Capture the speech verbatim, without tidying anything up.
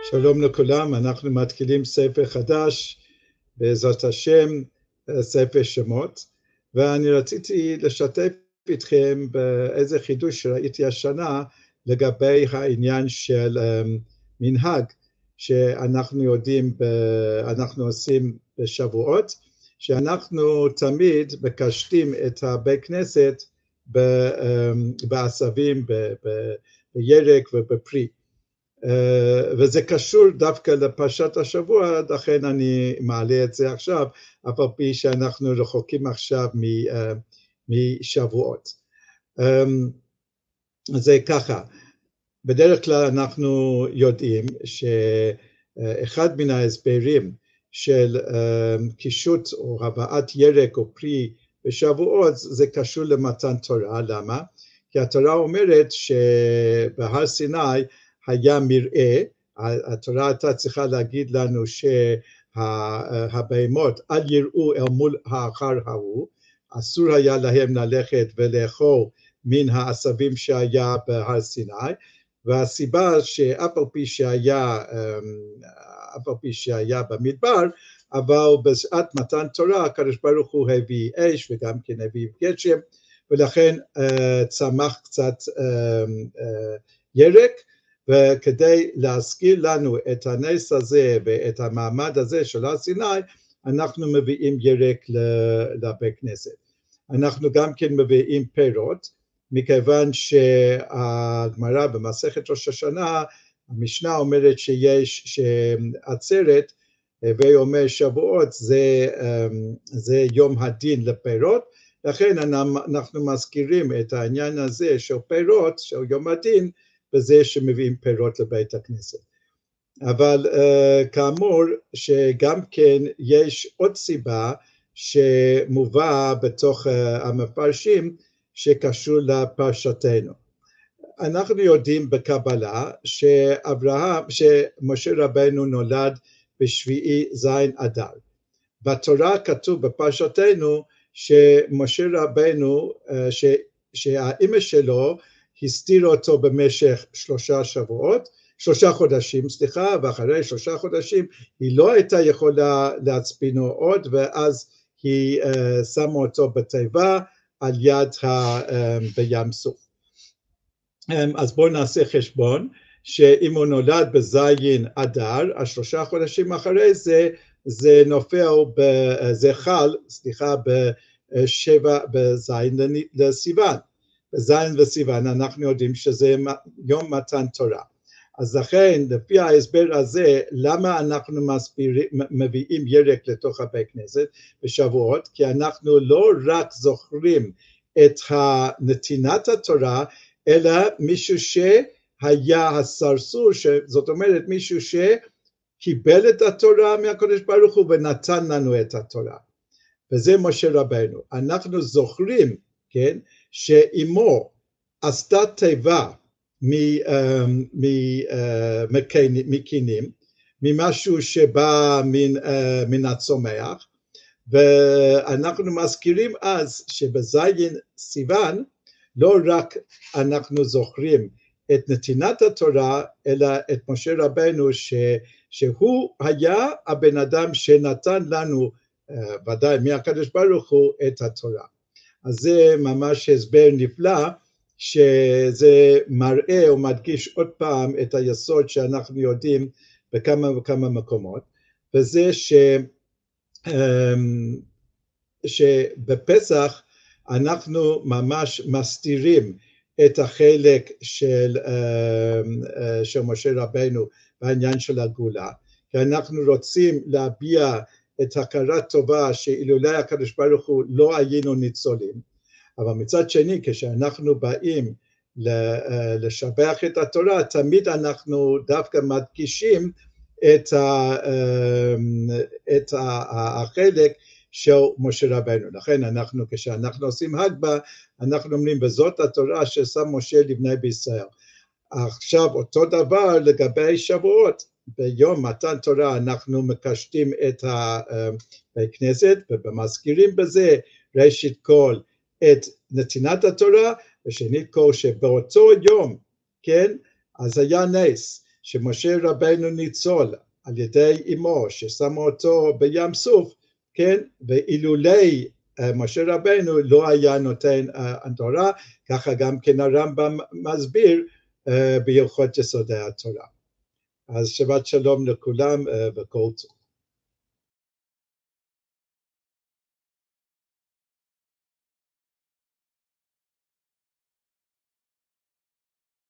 שלום לכולם, אנחנו מתחילים ספר חדש, בעזרת השם, ספר שמות, ואני רציתי לשתף איתכם באיזה חידוש שראיתי השנה לגבי העניין של מנהג שאנחנו יודעים, אנחנו עושים בשבועות, שאנחנו תמיד מקשטים את הבית כנסת בעשבים, בירק ובפרי. וזה קשור דווקא לפרשת השבוע, לכן אני מעלה את זה עכשיו, אף על פי שאנחנו רחוקים עכשיו משבועות. זה ככה, בדרך כלל אנחנו יודעים שאחד מן ההסברים של קישוט או הבאת ירק או פרי בשבועות זה קשור למתן תורה. למה? כי התורה אומרת שבהר סיני היה מראה, התורה הייתה צריכה להגיד לנו שהבהמות אל יראו אל מול האחר ההוא, אסור היה להם ללכת ולאכול מן העשבים שהיה בהר סיני, והסיבה שאף על פי שהיה, אף על פי שהיה במדבר, אבל בשעת מתן תורה הקדוש ברוך הוא הביא אש וגם כן הביא גשם, ולכן צמח קצת ירק, וכדי להזכיר לנו את הנס הזה ואת המעמד הזה של הר סיני, אנחנו מביאים ירק לבית כנסת. אנחנו גם כן מביאים פירות, מכיוון שהגמרא במסכת ראש השנה, המשנה אומרת שיש שעצרת, והיא אומר שבועות זה, זה יום הדין לפירות, לכן אנחנו מזכירים את העניין הזה של פירות, של יום הדין, בזה שמביאים פירות לבית הכנסת. אבל uh, כאמור שגם כן יש עוד סיבה שמובא בתוך uh, המפרשים שקשור לפרשתנו. אנחנו יודעים בקבלה שאברהם, שמשה רבנו נולד בשביעי זין אדר. בתורה כתוב בפרשתנו שמשה רבנו, uh, ש, שהאמא שלו הסתירה אותו במשך שלושה שבועות, שלושה חודשים, סליחה, ואחרי שלושה חודשים היא לא הייתה יכולה להצפינו עוד, ואז היא uh, שמה אותו בתיבה על יד ה, um, בים סוף. Um, אז בואו נעשה חשבון, שאם הוא נולד בזין אדר, השלושה חודשים אחרי זה, זה נופל, ב, זה חל, סליחה, בשבע, בזין לסיוון. בזין וסיוון אנחנו יודעים שזה יום מתן תורה. אז לכן לפי ההסבר הזה למה אנחנו מסבירים, מביאים ירק לתוך הבית כנסת בשבועות, כי אנחנו לא רק זוכרים את נתינת התורה, אלא מישהו שהיה הסרסור, זאת אומרת מישהו שקיבל את התורה מהקדוש ברוך הוא ונתן לנו את התורה. וזה משה רבנו. אנחנו זוכרים, כן, שאמו עשתה תיבה מקינים, ממשהו שבא מן, מן הצומח, ואנחנו מזכירים אז שבזין סיוון לא רק אנחנו זוכרים את נתינת התורה, אלא את משה רבנו ש, שהוא היה הבן אדם שנתן לנו ודאי מהקדוש ברוך הוא את התורה. אז זה ממש הסבר נפלא, שזה מראה ומדגיש עוד פעם את היסוד שאנחנו יודעים בכמה וכמה מקומות, וזה ש, שבפסח אנחנו ממש מסתירים את החלק של, של משה רבנו בעניין של הגאולה, כי אנחנו רוצים להביע את הכרת טובה שאילולא הקדוש ברוך הוא לא היינו ניצולים, אבל מצד שני כשאנחנו באים לשבח את התורה, תמיד אנחנו דווקא מדגישים את, ה, את החלק של משה רבנו. לכן אנחנו, כשאנחנו עושים הגבה, אנחנו אומרים בזאת התורה ששם משה לבני בישראל. עכשיו אותו דבר לגבי שבועות, ביום מתן תורה אנחנו מקשטים את הבית כנסת ומזכירים בזה ראשית כל את נתינת התורה, ושנית כל שבאותו יום, כן, אז היה נס שמשה רבנו ניצול על ידי אמו ששמו אותו בים סוף, כן, ואילולי משה רבנו לא היה נותן התורה, ככה גם כן הרמב"ם מסביר בהלכות יסודי התורה. אז שבת שלום לכולם וכל טוב.